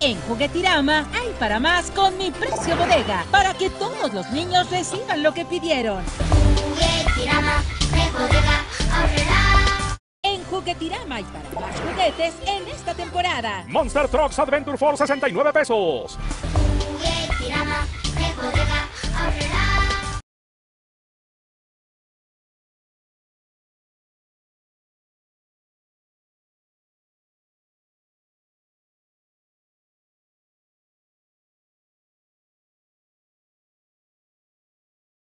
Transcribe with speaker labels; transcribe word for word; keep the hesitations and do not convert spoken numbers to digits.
Speaker 1: En Juguetirama hay para más con mi precio bodega, para que todos los niños reciban lo que pidieron.
Speaker 2: Juguetirama, de bodega, ahorrará.
Speaker 1: En Juguetirama hay para más juguetes en esta temporada.
Speaker 3: Monster Trucks Adventure Force, sesenta y nueve pesos.